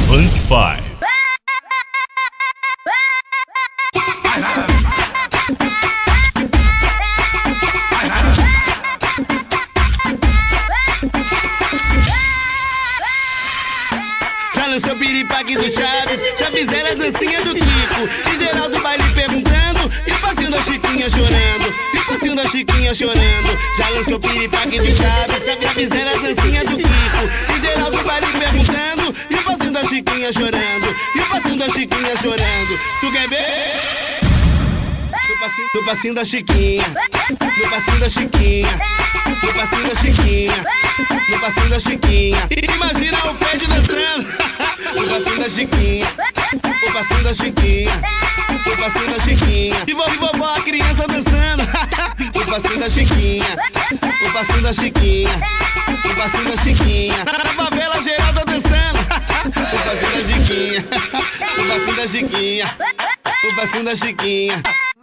Funk Five. Já lançou piripaque do Chaves, já fizeram a dancinha do Kiko. E geral do baile perguntando, e o passinho da Chiquinha chorando. E o passinho da Chiquinha chorando. Já lançou piripaque do Chaves, já fizeram a dancinha do Kiko. E geral do baile perguntando, e o passinho da Chiquinha chorando. E o passinho da Chiquinha chorando. Tu quer ver? Do passinho da Chiquinha, do passinho da Chiquinha, do passinho da Chiquinha, do passinho da Chiquinha. Imagina o Fred dançando. Do passinho da Chiquinha, do passinho da Chiquinha, do passinho da Chiquinha. E vovó a criança dançando. Do passinho da Chiquinha, do passinho da Chiquinha, do passinho da Chiquinha. Na favela geral tá dançando. Do passinho da Chiquinha, do passinho da Chiquinha, do passinho da Chiquinha.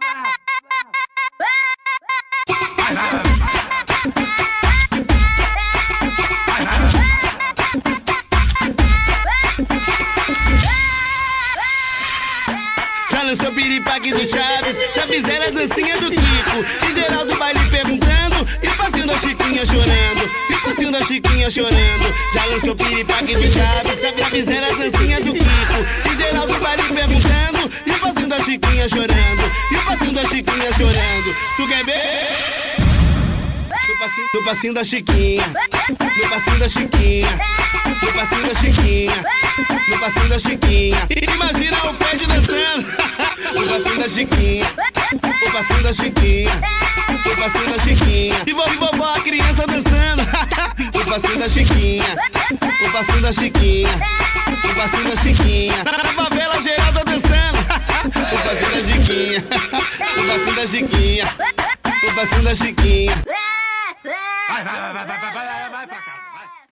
Já lançou piripaque do Chaves, já fizeram a dancinha do Kiko. E geral do baile perguntando, e o passinho da Chiquinha chorando. E o passinho da Chiquinha chorando. Já lançou piripaque do Chaves, já fizeram a dancinha do Kiko. E geral do baile perguntando, e o passinho da Chiquinha chorando. E o passinho da Chiquinha chorando. Tu quer ver? Do passinho da Chiquinha, do passinho da Chiquinha, do passinho da Chiquinha, do passinho da Chiquinha. Imagina o Fred dançando. Do passinho da Chiquinha, do passinho da Chiquinha, do passinho da Chiquinha. E vovó a criança dançando. Do passinho da Chiquinha, do passinho da Chiquinha, do passinho da Chiquinha. Na favela geral tá dançando. Do passinho da Chiquinha, do passinho da Chiquinha, do passinho da Chiquinha. Vai, vai, vai, vai, vai, vai, vai, vai.